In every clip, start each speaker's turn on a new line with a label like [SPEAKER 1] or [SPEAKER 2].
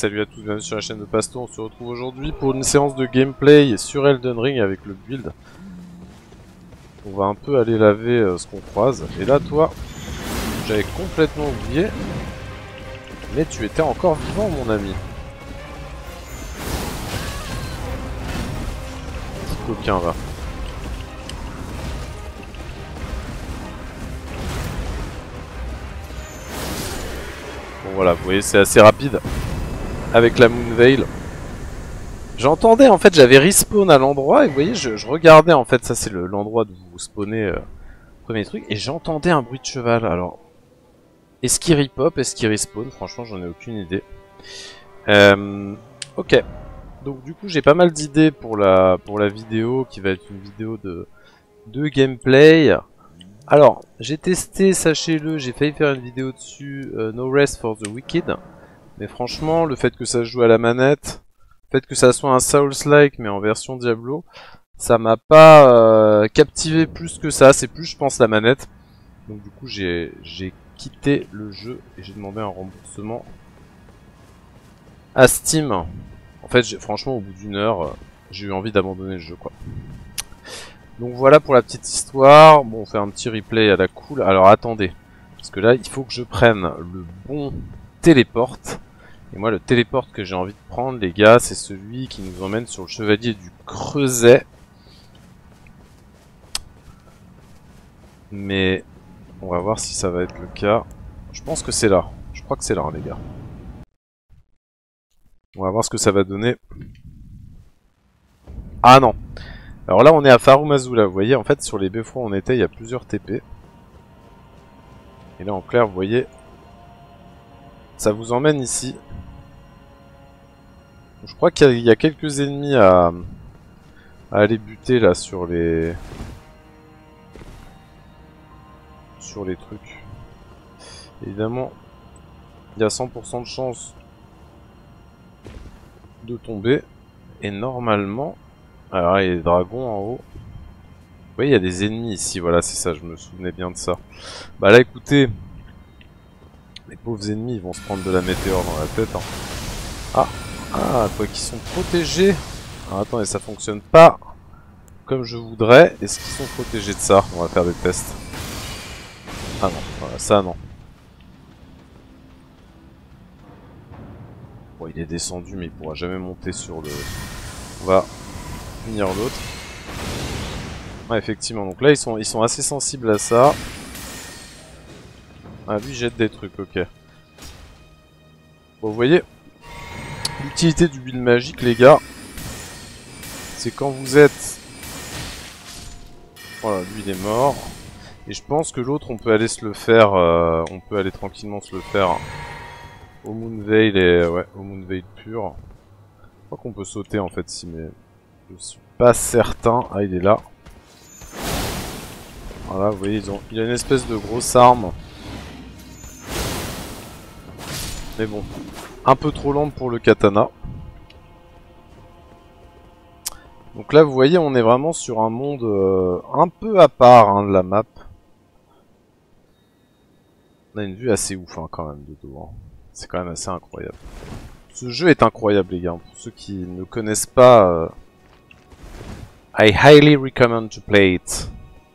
[SPEAKER 1] salut à tous, bienvenue sur la chaîne de Pasto. On se retrouve aujourd'hui pour une séance de gameplay sur Elden Ring avec le build. On va un peu aller laver ce qu'on croise. Et là, toi, j'avais complètement oublié, mais tu étais encore vivant, mon ami. Petit coquin, va. Bon voilà, vous voyez, c'est assez rapide avec la Moonveil. J'entendais, en fait, j'avais respawn à l'endroit et vous voyez, je regardais, en fait, ça c'est l'endroit où vous spawnez premier truc, et j'entendais un bruit de cheval. Alors, est-ce qu'il repop, est-ce qu'il respawn? Franchement, j'en ai aucune idée. Ok, donc du coup, j'ai pas mal d'idées pour la vidéo qui va être une vidéo de gameplay. Alors, j'ai testé, sachez-le, j'ai failli faire une vidéo dessus, No Rest for the Wicked. Mais franchement, le fait que ça se joue à la manette, le fait que ça soit un Souls-like mais en version Diablo, ça m'a pas captivé plus que ça. C'est plus, je pense, la manette. Donc du coup, j'ai quitté le jeu et j'ai demandé un remboursement à Steam. En fait, franchement, au bout d'une heure, j'ai eu envie d'abandonner le jeu, quoi. Donc voilà pour la petite histoire. Bon, on fait un petit replay à la cool. Alors attendez, parce que là, il faut que je prenne le bon téléporte. Et moi, le téléporte que j'ai envie de prendre, les gars, c'est celui qui nous emmène sur le Chevalier du Creuset. Mais on va voir si ça va être le cas. Je pense que c'est là. Je crois que c'est là, hein, les gars. On va voir ce que ça va donner. Ah non. Alors là, on est à Farum Azula. Vous voyez, en fait, sur les beffrois où on était, il y a plusieurs TP. Et là, en clair, vous voyez, ça vous emmène ici. Je crois qu'il y a quelques ennemis à aller buter là sur les trucs. Évidemment, il y a 100% de chance de tomber. Et normalement, alors il y a des dragons en haut. Vous voyez, il y a des ennemis ici. Voilà, c'est ça, je me souvenais bien de ça. Bah là, écoutez, les pauvres ennemis, ils vont se prendre de la météore dans la tête. Hein. Ah, quoi qu'ils sont protégés. Alors attendez, ça fonctionne pas comme je voudrais. Est-ce qu'ils sont protégés de ça? On va faire des tests. Ah non, voilà, ça non. Bon, il est descendu, mais il pourra jamais monter sur le... On va finir l'autre. Ouais, effectivement, donc là ils sont assez sensibles à ça. Ah, lui jette des trucs, ok. Bon, vous voyez, l'utilité du build magique, les gars, c'est quand vous êtes... Voilà, lui il est mort. Et je pense que l'autre, on peut aller se le faire, on peut aller tranquillement se le faire au Moonveil et ouais, au Moonveil pur. Je crois qu'on peut sauter en fait si, mais je suis pas certain. Ah, il est là. Voilà, vous voyez, il a une espèce de grosse arme. Mais bon, un peu trop lente pour le katana. Donc là, vous voyez, on est vraiment sur un monde un peu à part hein, de la map. On a une vue assez ouf hein, quand même de dos. Hein. C'est quand même assez incroyable. Ce jeu est incroyable les gars. Pour ceux qui ne connaissent pas, I highly recommend to play it.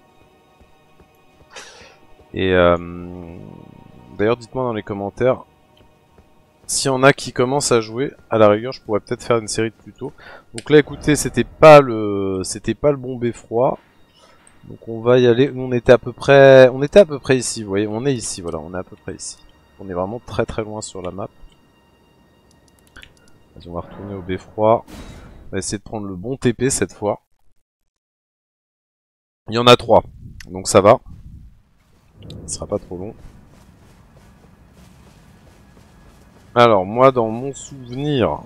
[SPEAKER 1] Et d'ailleurs dites-moi dans les commentaires s'il y en a qui commencent à jouer. À la rigueur je pourrais peut-être faire une série de tutos. Donc là écoutez, c'était pas le bon beffroi. Donc on va y aller. On était à peu près ici, vous voyez, on est ici, voilà, on est à peu près ici. On est vraiment très très loin sur la map. Vas-y, on va retourner au beffroi. On va essayer de prendre le bon TP cette fois. Il y en a 3, donc ça va. Ce sera pas trop long. Alors moi dans mon souvenir,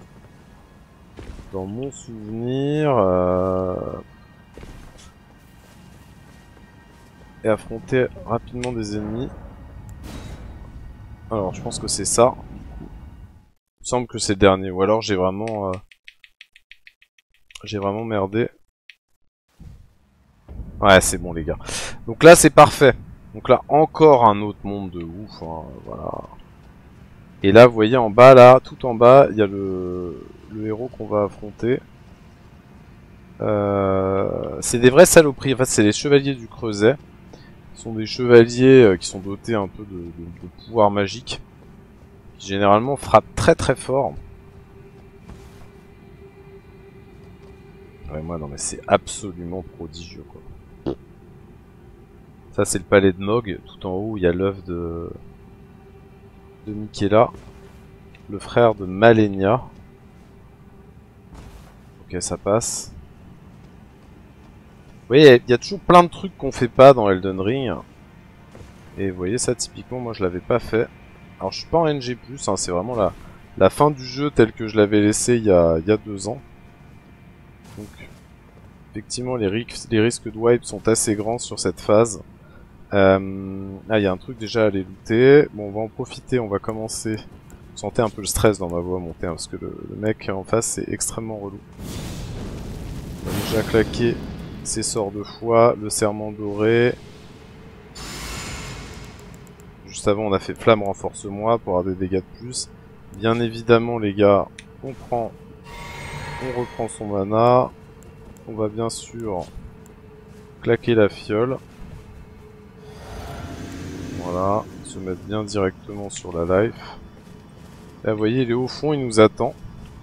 [SPEAKER 1] et affronter rapidement des ennemis. Alors je pense que c'est ça. Il me semble que c'est le dernier, ou alors j'ai vraiment merdé. Ouais, c'est bon les gars. Donc là c'est parfait. Donc là encore un autre monde de ouf, hein, voilà. Et là, vous voyez en bas, là, tout en bas, il y a le héros qu'on va affronter. C'est des vraies saloperies. En fait, c'est les chevaliers du Creuset. Ce sont des chevaliers qui sont dotés un peu de pouvoirs magiques, qui généralement frappent très très fort. Ouais, moi, non, mais c'est absolument prodigieux, quoi. Ça, c'est le palais de Mog. Tout en haut, il y a l'œuf de Miquella, le frère de Malenia. Ok, ça passe. Vous voyez, il y a toujours plein de trucs qu'on fait pas dans Elden Ring. Et vous voyez, ça, typiquement, moi, je l'avais pas fait. Alors, je suis pas en NG+, hein, c'est vraiment la fin du jeu telle que je l'avais laissé il y a 2 ans. Donc, effectivement, les risques de wipe sont assez grands sur cette phase. Ah, il y a un truc déjà à aller looter. Bon, on va en profiter, on va commencer. Vous sentez un peu le stress dans ma voix monter, hein, parce que le mec en face, c'est extrêmement relou. On va déjà claquer ses sorts de foi, le serment doré. Juste avant, on a fait flamme renforce-moi pour avoir des dégâts de plus. Bien évidemment, les gars, on reprend son mana. On va bien sûr claquer la fiole. Voilà, se mettre bien directement sur la life. Là, vous voyez, il est au fond, il nous attend.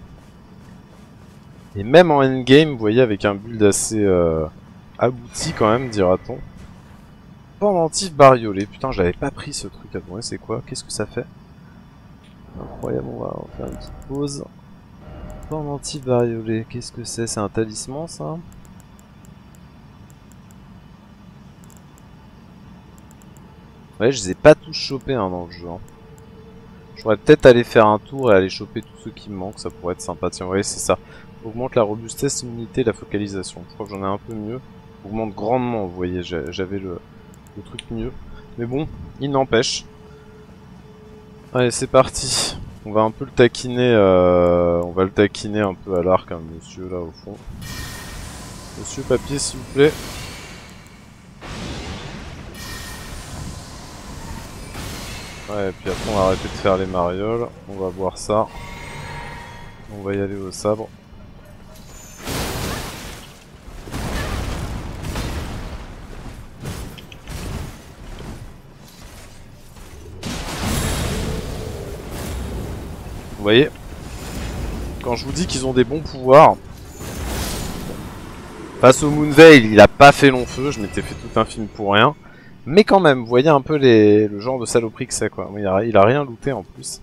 [SPEAKER 1] Et même en endgame, vous voyez, avec un build assez abouti quand même, dira-t-on. Pendentif bariolé. Putain, j'avais pas pris ce truc. Attendez, c'est quoi? Qu'est-ce que ça fait? Incroyable, on va faire une petite pause. Pendentif bariolé, qu'est-ce que c'est? C'est un talisman, ça? Ouais, je les ai pas tous chopés hein, dans le jeu. Hein. Je pourrais peut-être aller faire un tour et aller choper tous ceux qui me manquent, ça pourrait être sympa. Tiens, ouais, c'est ça. Augmente la robustesse, l'immunité et la focalisation. Je crois que j'en ai un peu mieux. Augmente grandement, vous voyez, j'avais le truc mieux. Mais bon, il n'empêche. Allez, c'est parti. On va un peu le taquiner, on va le taquiner un peu à l'arc, hein, monsieur, là, au fond. Monsieur Papier, s'il vous plaît. Ouais, et puis après on va arrêter de faire les marioles, on va voir ça. On va y aller au sabre. Vous voyez, quand je vous dis qu'ils ont des bons pouvoirs, face au Moonveil, il a pas fait long feu, je m'étais fait tout un film pour rien. Mais quand même, vous voyez un peu le genre de saloperie que c'est quoi. Il a rien looté en plus.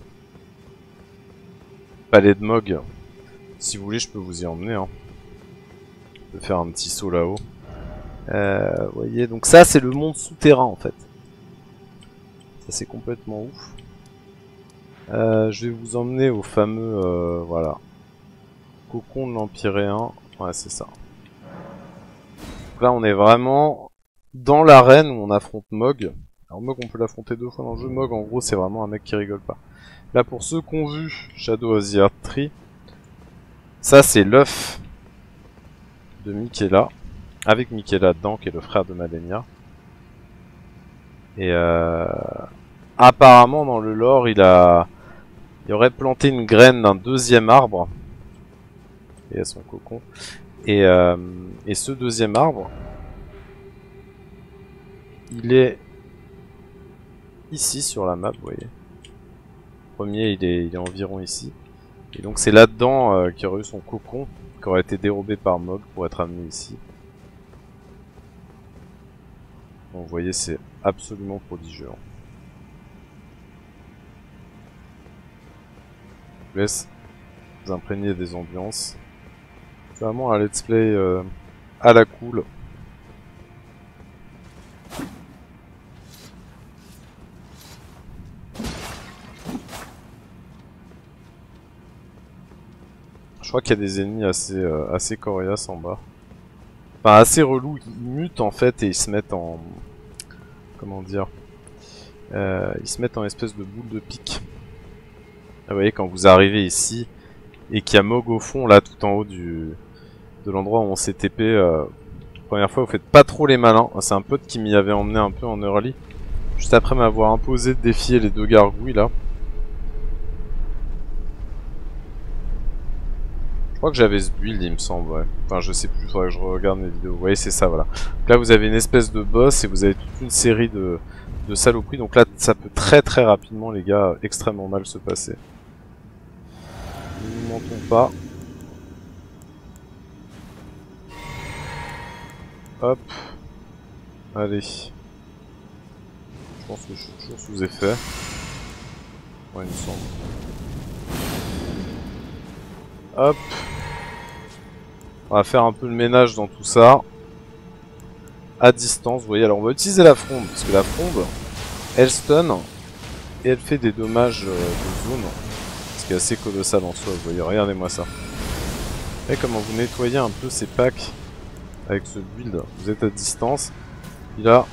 [SPEAKER 1] Palais de Mog. Si vous voulez, je peux vous y emmener. Hein. Je peux faire un petit saut là-haut. Vous voyez, donc ça c'est le monde souterrain en fait. Ça c'est complètement ouf. Je vais vous emmener au fameux, voilà, cocon de l'Empyréen. Ouais, c'est ça. Donc là, on est vraiment dans l'arène où on affronte Mog. Alors Mog, on peut l'affronter 2 fois dans le jeu. Mog, en gros, c'est vraiment un mec qui rigole pas. Là, pour ceux qui ont vu Shadow of the Earth Tree, ça c'est l'œuf de Miquella, avec Miquella dedans, qui est le frère de Malenia. Et apparemment, dans le lore, il aurait planté une graine d'un 2e arbre. Et à son cocon. Et ce 2e arbre, il est ici sur la map, vous voyez. Le premier, il est environ ici. Et donc c'est là-dedans qu'il aurait eu son cocon, qui aurait été dérobé par Mog pour être amené ici. Donc vous voyez, c'est absolument prodigieux. Je vous laisse vous imprégner des ambiances. C'est vraiment un let's play à la cool. Je crois qu'il y a des ennemis assez coriaces en bas. Enfin, assez relous. Ils mutent en fait et ils se mettent en... Comment dire, ils se mettent en espèce de boule de pique. Vous voyez, quand vous arrivez ici et qu'il y a Mog au fond, là, tout en haut de l'endroit où on s'est TP, première fois, vous faites pas trop les malins. C'est un pote qui m'y avait emmené un peu en early, juste après m'avoir imposé de défier les 2 gargouilles là. crois que j'avais ce build, il me semble, ouais. Enfin, je sais plus, faudrait que je regarde mes vidéos. Vous voyez, c'est ça, voilà. Donc là, vous avez une espèce de boss et vous avez toute une série de saloperies. Donc là, ça peut très très rapidement, les gars, extrêmement mal se passer. Ne nous mentons pas. Hop. Allez. Je pense que je suis toujours sous effet. Ouais, il me semble. Hop. On va faire un peu le ménage dans tout ça. À distance, vous voyez. Alors on va utiliser la fronde, parce que la fronde, elle stun et elle fait des dommages de zone. Ce qui est assez colossal en soi, vous voyez. Regardez-moi ça. Vous voyez comment vous nettoyez un peu ces packs avec ce build. Vous êtes à distance. Il a...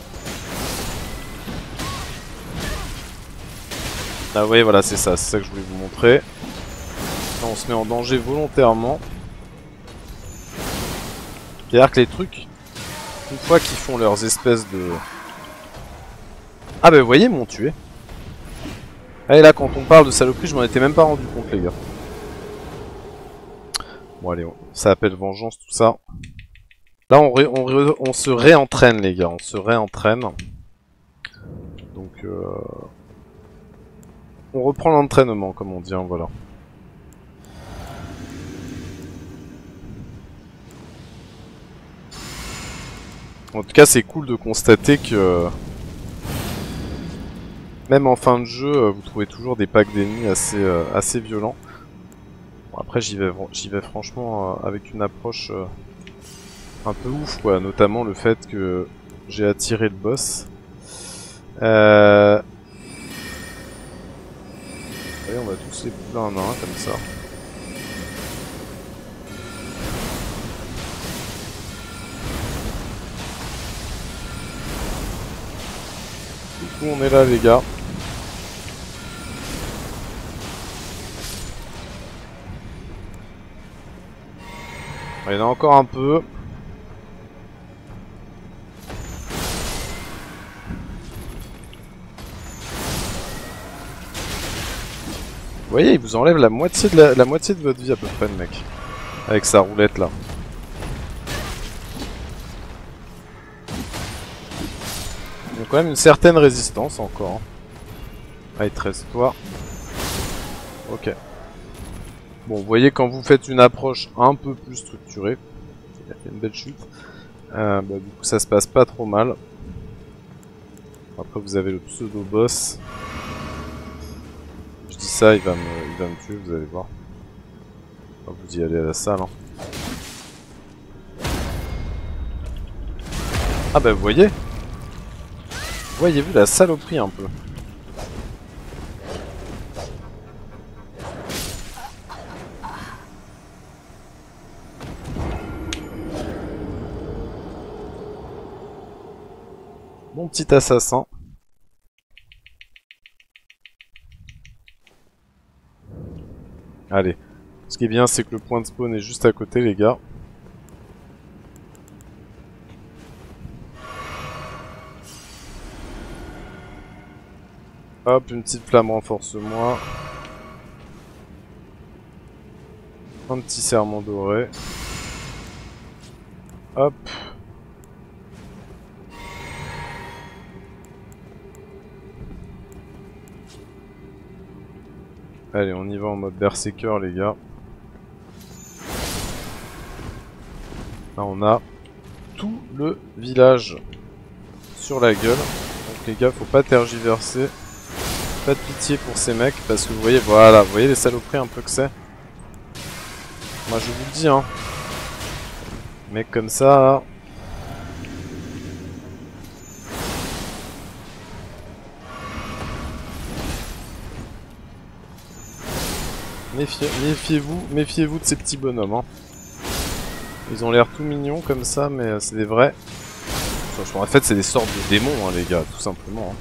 [SPEAKER 1] Ah oui, voilà, c'est ça que je voulais vous montrer. Là, on se met en danger volontairement. C'est-à-dire que les trucs, une fois qu'ils font leurs espèces de... Ah bah vous voyez, ils m'ont tué. Allez là, quand on parle de saloperie, je m'en étais même pas rendu compte, les gars. Bon allez, ça appelle vengeance, tout ça. Là, on se réentraîne, les gars, on se réentraîne. Donc, on reprend l'entraînement, comme on dit, hein, voilà. En tout cas, c'est cool de constater que... Même en fin de jeu, vous trouvez toujours des packs d'ennemis assez violents. Bon, après, j'y vais franchement avec une approche un peu ouf, quoi. Notamment le fait que j'ai attiré le boss. Allez, on va tous les pouler un à un, comme ça. Du coup, on est là, les gars. Il y en a encore un peu. Vous voyez, il vous enlève la moitié de la moitié de votre vie à peu près, le mec. Avec sa roulette là. Il y a quand même une certaine résistance encore. Allez, 13 toi. Ok. Bon, vous voyez, quand vous faites une approche un peu plus structurée, il y a fait une belle chute. Bah, du coup, ça se passe pas trop mal. Après, vous avez le pseudo-boss. Je dis ça, il va me tuer, vous allez voir. Enfin, vous y allez à la salle. Hein. Ah bah, vous voyez? Voyez-vous la saloperie un peu? Bon petit assassin. Allez. Ce qui est bien, c'est que le point de spawn est juste à côté, les gars. Hop, une petite flamme renforce-moi. Un petit serment doré. Hop. Allez, on y va en mode berserker, les gars. Là, on a tout le village sur la gueule. Donc les gars, faut pas tergiverser. Pas de pitié pour ces mecs, parce que vous voyez, voilà, vous voyez les saloperies un peu que c'est. Moi, je vous le dis, hein. Mec comme ça... Méfiez-vous de ces petits bonhommes. Hein. Ils ont l'air tout mignons comme ça, mais c'est des vrais. En fait, c'est des sortes de démons, hein, les gars, tout simplement. Hein.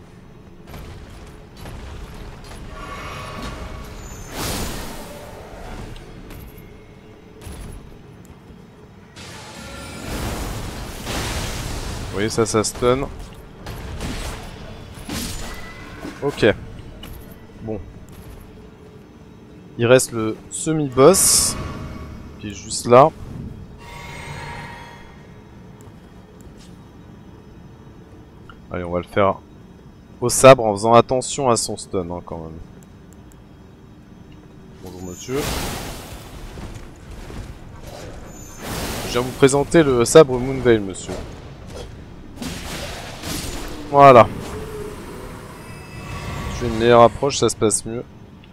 [SPEAKER 1] Vous voyez, ça stun. Ok. Bon. Il reste le semi-boss. qui est juste là. Allez, on va le faire au sabre en faisant attention à son stun hein, quand même. Bonjour monsieur. Je viens vous présenter le sabre Moonveil monsieur. Voilà. Je fais une meilleure approche, ça se passe mieux.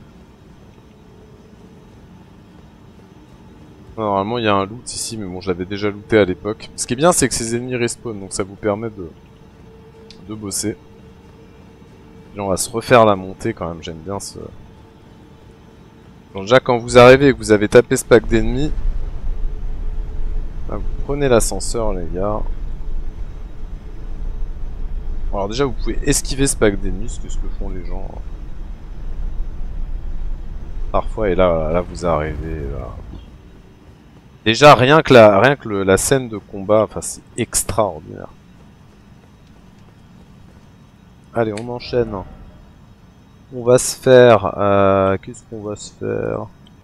[SPEAKER 1] Normalement il y a un loot ici, mais bon je l'avais déjà looté à l'époque. Ce qui est bien c'est que ces ennemis respawn, donc ça vous permet de bosser. Et on va se refaire la montée quand même, j'aime bien ce... Donc déjà quand vous arrivez et que vous avez tapé ce pack d'ennemis, vous prenez l'ascenseur les gars. Alors déjà vous pouvez esquiver ce pack d'ennemis, c'est ce que font les gens. Parfois et là vous arrivez là. Déjà rien que la scène de combat, enfin c'est extraordinaire. Allez on enchaîne. On va se faire... qu'est-ce qu'on va se faire?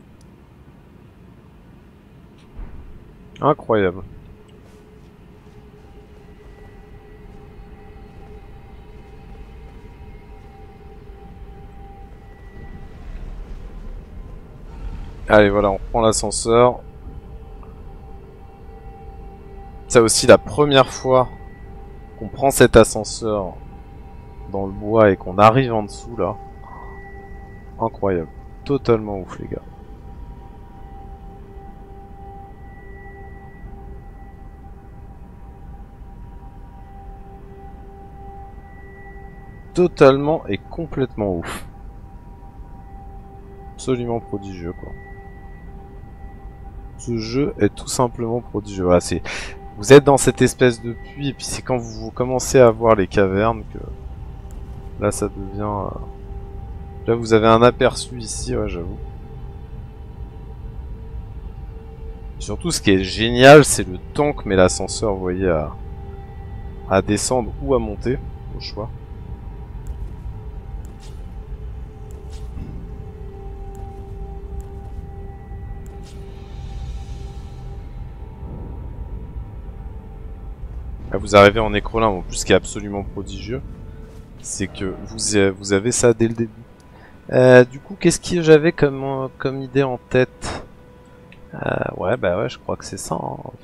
[SPEAKER 1] Incroyable. Allez voilà, on reprend l'ascenseur. C'est aussi la première fois qu'on prend cet ascenseur dans le bois et qu'on arrive en dessous là. Incroyable. Totalement ouf les gars. Totalement et complètement ouf. Absolument prodigieux quoi. Ce jeu est tout simplement prodigieux. Voilà, vous êtes dans cette espèce de puits et puis c'est quand vous commencez à voir les cavernes que là ça devient... Là vous avez un aperçu ici, ouais j'avoue. Surtout ce qui est génial c'est le temps que met l'ascenseur, vous voyez, à descendre ou à monter, au choix. Là vous arrivez en écrolin, en plus ce qui est absolument prodigieux, c'est que vous avez ça dès le début. Du coup qu'est-ce que j'avais comme idée en tête? Ouais bah ouais je crois que c'est ça hein. Au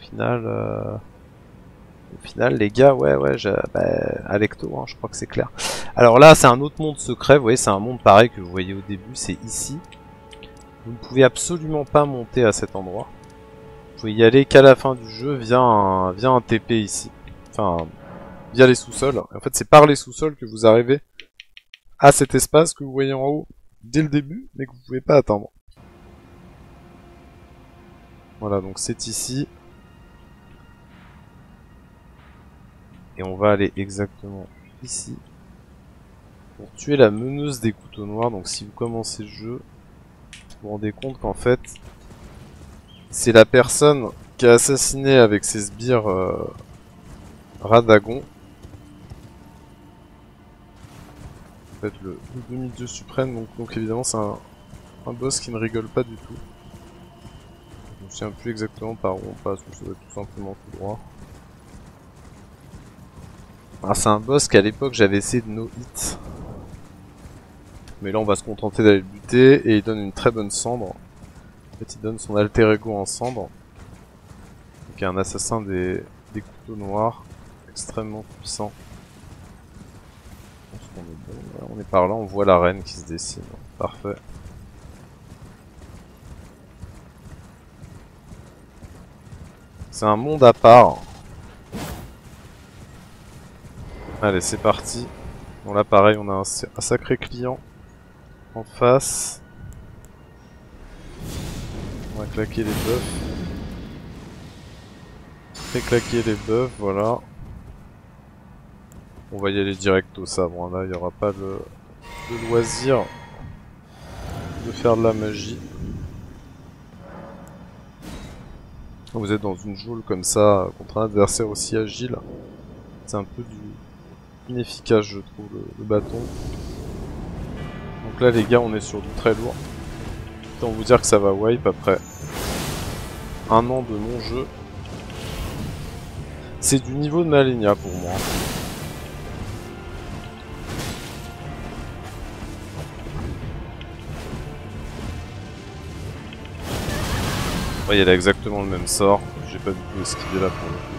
[SPEAKER 1] final les gars ouais Alecto hein, je crois que c'est clair. Alors là c'est un autre monde secret, vous voyez c'est un monde pareil que vous voyez au début, c'est ici. Vous ne pouvez absolument pas monter à cet endroit. Vous pouvez y aller qu'à la fin du jeu via un TP ici. Enfin via les sous-sols. En fait c'est par les sous-sols que vous arrivez à cet espace que vous voyez en haut dès le début mais que vous pouvez pas atteindre. Voilà, donc c'est ici. Et on va aller exactement ici. Pour tuer la meneuse des couteaux noirs. Donc si vous commencez le jeu, vous vous rendez compte qu'en fait, c'est la personne qui a assassiné avec ses sbires Radagon. En fait, le demi-dieu suprême. Donc évidemment, c'est un boss qui ne rigole pas du tout. Je me souviens plus exactement par où on passe, mais ça doit être tout simplement tout droit. Ah, c'est un boss qu'à l'époque j'avais essayé de no hit. Mais là on va se contenter d'aller le buter et il donne une très bonne cendre. En fait il donne son alter ego en cendre. Donc il y a un assassin des couteaux noirs. Extrêmement puissant. Je pense qu'on est bon. Là, on est par là, on voit la reine qui se dessine. Parfait. C'est un monde à part. Allez, c'est parti. Bon là pareil, on a un sacré client en face. On va claquer les buffs. Fait claquer les buffs, voilà. On va y aller direct au sabre, là il n'y aura pas de loisir de faire de la magie. Vous êtes dans une geôle comme ça, contre un adversaire aussi agile. C'est un peu inefficace je trouve le bâton. Donc là les gars on est sur du très lourd. Autant vous dire que ça va wipe après. 1 an de mon jeu. C'est du niveau de Malenia pour moi. Ouais, elle a exactement le même sort. J'ai pas du tout esquivé là pour le coup.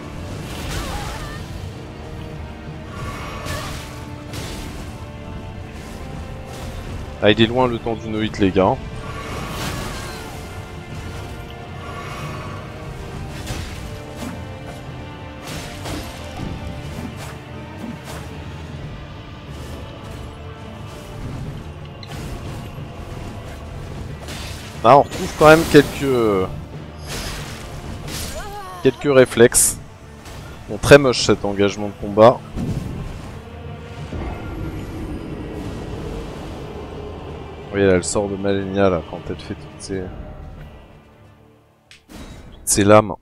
[SPEAKER 1] Ah, il est loin le temps d'une hit, les gars. Ah, on retrouve quand même quelques réflexes. Bon, très moche cet engagement de combat. Oui, là, elle sort de Malenia là quand elle fait toutes ses lames.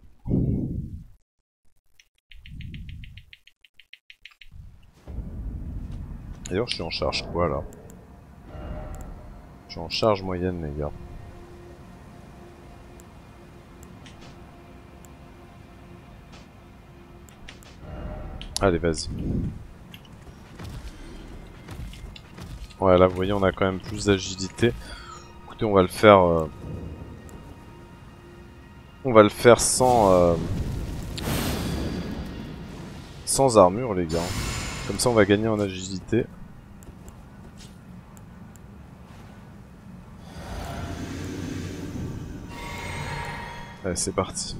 [SPEAKER 1] D'ailleurs, je suis en charge quoi là? Je suis en charge moyenne, les gars. Allez, vas-y. Ouais, là, vous voyez, on a quand même plus d'agilité. Écoutez, on va le faire... On va le faire sans armure, les gars. Comme ça, on va gagner en agilité. Allez, c'est parti.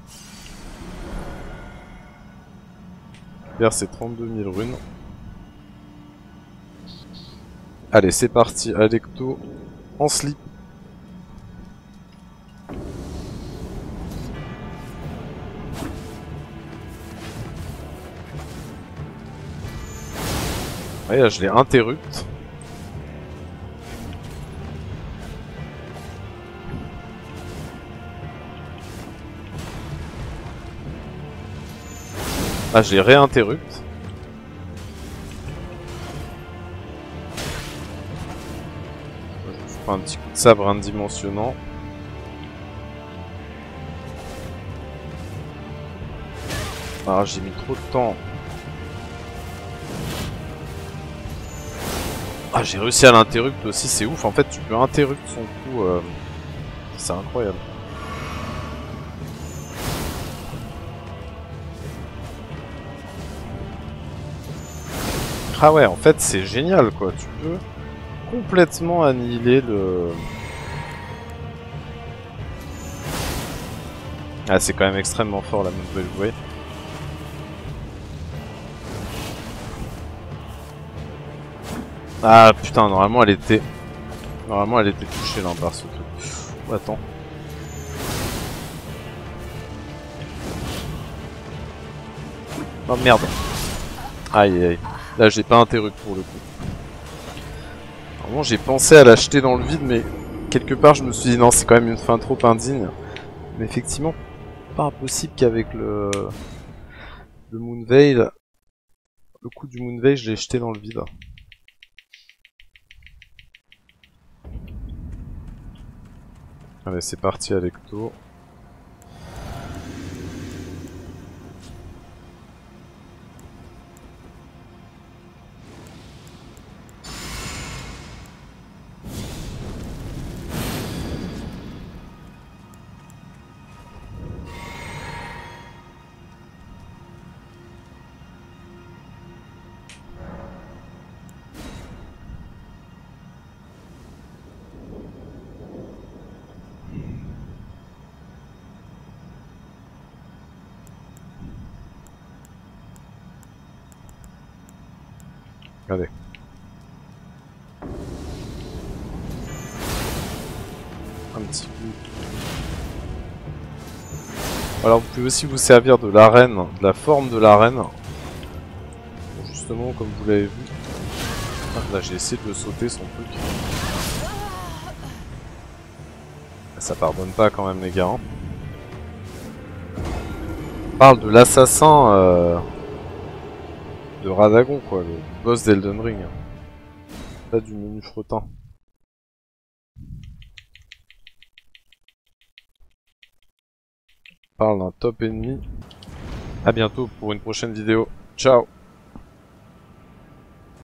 [SPEAKER 1] Faire c'est 32 000 runes. Allez, c'est parti. Alecto en slip. Ouais, là, je l'ai interrupt. Ah, je l'ai réinterrupt. Je prends un petit coup de sabre indimensionnant. Ah, j'ai mis trop de temps. Ah, j'ai réussi à l'interrupt aussi, c'est ouf. En fait, tu peux interrupt son coup. C'est incroyable. Ah ouais, en fait, c'est génial, quoi. Tu peux complètement annihiler le... Ah, c'est quand même extrêmement fort, la nouvelle jouée. Ah, putain, normalement, elle était... Normalement, elle était touchée, là, par ce truc. Oh, attends. Oh, merde. Aïe, aïe. Là, j'ai pas interrompu pour le coup. Vraiment, j'ai pensé à l'acheter dans le vide, mais quelque part, je me suis dit non, c'est quand même une fin trop indigne. Mais effectivement, pas impossible qu'avec le Moonveil, le coup du Moonveil, je l'ai jeté dans le vide. Allez, c'est parti, Alecto. Allez. Un petit coup. Alors vous pouvez aussi vous servir de l'arène, de la forme de l'arène. Justement, comme vous l'avez vu. Ah, là j'ai essayé de le sauter son truc. Ça pardonne pas quand même les gars. Hein. On parle de l'assassin de Radagon quoi, le boss d'Elden Ring. Pas du menu frottin. parle d'un top ennemi. À bientôt pour une prochaine vidéo. Ciao.